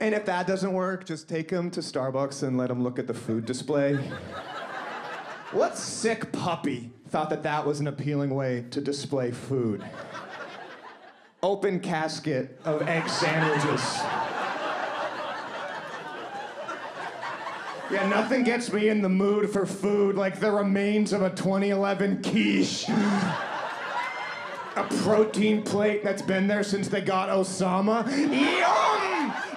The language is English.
And if that doesn't work, just take him to Starbucks and let him look at the food display. What sick puppy thought that that was an appealing way to display food? Open casket of egg sandwiches. Yeah, nothing gets me in the mood for food like the remains of a 2011 quiche. A protein plate that's been there since they got Osama. Yum!